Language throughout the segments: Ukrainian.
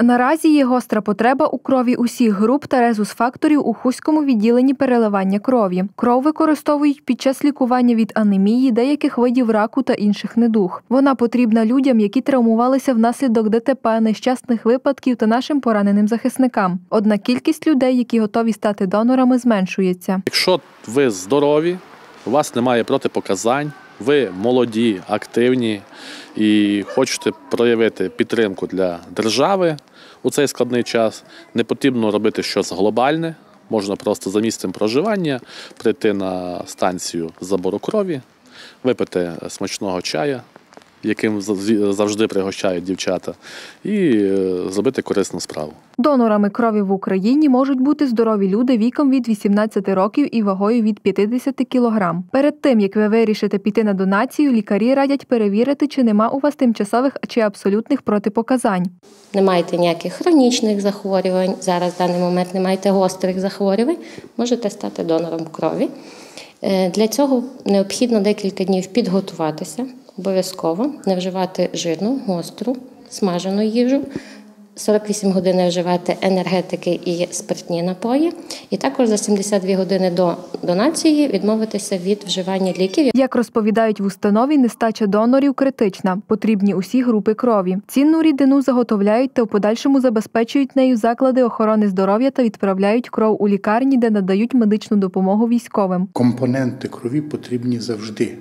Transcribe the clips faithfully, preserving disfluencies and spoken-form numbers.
Наразі є гостра потреба у крові усіх груп та резус-факторів у Хуському відділенні переливання крові. Кров використовують під час лікування від анемії, деяких видів раку та інших недуг. Вона потрібна людям, які травмувалися внаслідок ДТП, нещасних випадків та нашим пораненим захисникам. Однак кількість людей, які готові стати донорами, зменшується. Якщо ви здорові, у вас немає протипоказань, ви молоді, активні і хочете проявити підтримку для держави у цей складний час, не потрібно робити щось глобальне, можна просто за місцем проживання прийти на станцію забору крові, випити смачного чая, яким завжди пригощають дівчата, і зробити корисну справу. Донорами крові в Україні можуть бути здорові люди віком від вісімнадцяти років і вагою від п'ятдесят кілограм. Перед тим, як ви вирішите піти на донацію, лікарі радять перевірити, чи нема у вас тимчасових чи абсолютних протипоказань. Не маєте ніяких хронічних захворювань, зараз в даний момент не маєте гострих захворювань, можете стати донором крові. Для цього необхідно декілька днів підготуватися. Обов'язково не вживати жирну, гостру, смажену їжу, сорок вісім годин не вживати енергетики і спиртні напої, і також за сімдесят дві години до донації відмовитися від вживання ліків. Як розповідають в установі, нестача донорів критична, потрібні усі групи крові. Цінну рідину заготовляють та в подальшому забезпечують нею заклади охорони здоров'я та відправляють кров у лікарні, де надають медичну допомогу військовим. Компоненти крові потрібні завжди.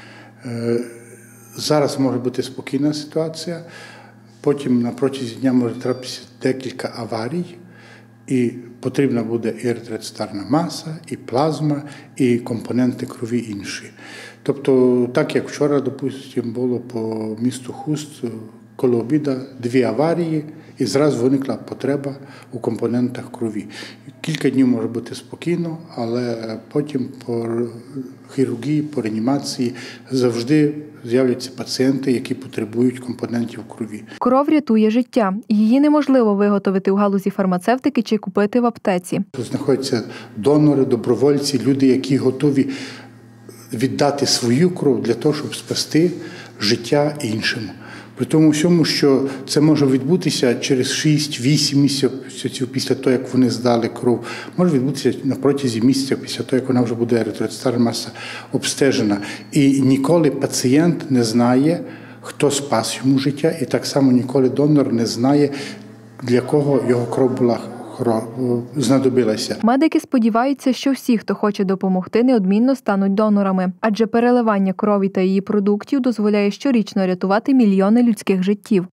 Зараз може бути спокійна ситуація, потім на протязі дня може трапитися декілька аварій, і потрібна буде і еритроцитарна маса, і плазма, і компоненти крові інші. Тобто, так як вчора, допустимо, було по місту Хуст, коло обіду дві аварії, і зразу виникла потреба у компонентах крові. Кілька днів може бути спокійно, але потім по хірургії, по реанімації завжди з'являться пацієнти, які потребують компонентів крові. Кров рятує життя. Її неможливо виготовити у галузі фармацевтики чи купити в аптеці. Тут знаходяться донори, добровольці, люди, які готові віддати свою кров для того, щоб спасти життя іншим. При тому всьому, що це може відбутися через шість-вісім місяців після того, як вони здали кров, може відбутися на протязі місяця після того, як вона вже буде еритроцитарна маса обстежена. І ніколи пацієнт не знає, хто спас йому життя, і так само ніколи донор не знає, для кого його кров була знадобилася. Медики сподіваються, що всі, хто хоче допомогти, неодмінно стануть донорами. Адже переливання крові та її продуктів дозволяє щорічно рятувати мільйони людських життів.